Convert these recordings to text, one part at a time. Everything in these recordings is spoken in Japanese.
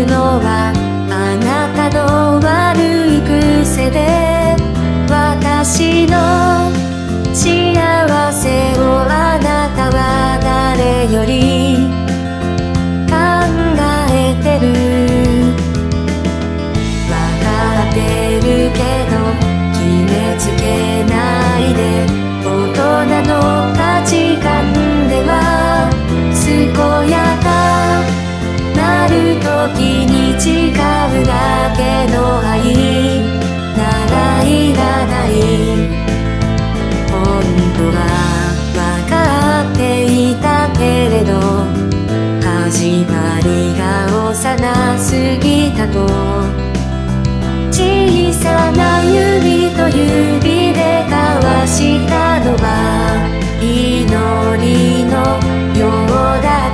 るのはあなたの悪い癖で、私の幸せをあなたは誰より考えてる。わかってるけど決めつけないで。大人の価値観では健やかなる時に誓うだけの愛ならいらない。本当は分かっていたけれど、始まりが幼すぎたと。小さな指と指で交わしたのは祈りのようだった。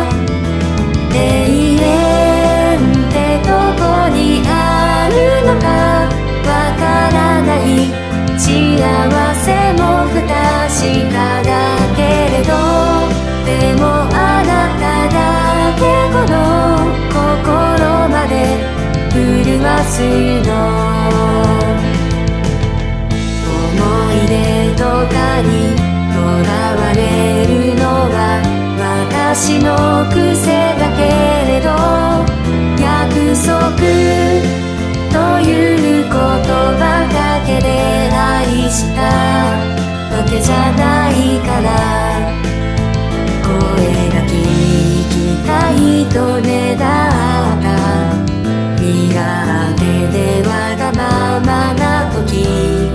永遠ってどこにあるのかわからない。幸せも不確かだけれど、でもあなただけこの心まで震わすの。思い出とかにとらわれるのは私の癖だけれど、約束という言葉だけで愛したわけじゃないから。声が聞きたいとねだった。身勝手でわがままな時、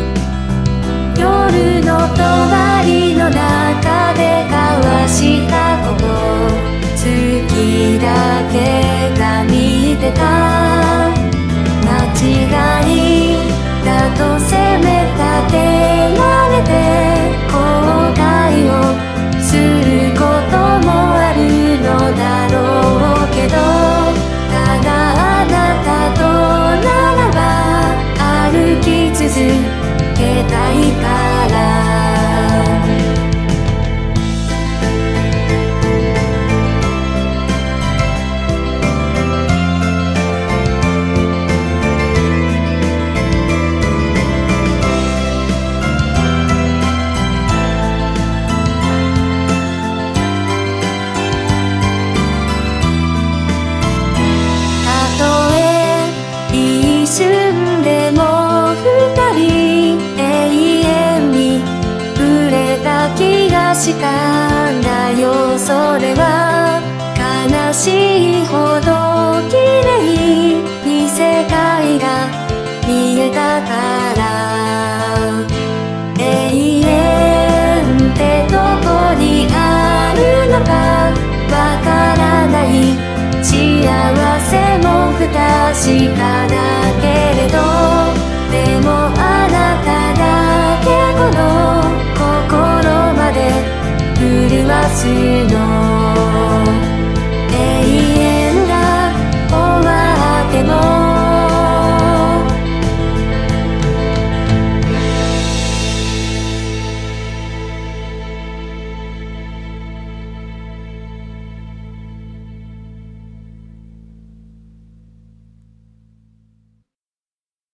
夜の帳の中で交わしたこと、月だけが見てた。間違いだと責め立てられて後悔をすることもあるのだろうけど、ただあなたとならば歩き続けたいから。一瞬でも二人永遠に触れた気がしたんだよ。それは悲しいほど綺麗に世界が見えたから。永遠ってどこにあるのかわからない。幸せも不確かだ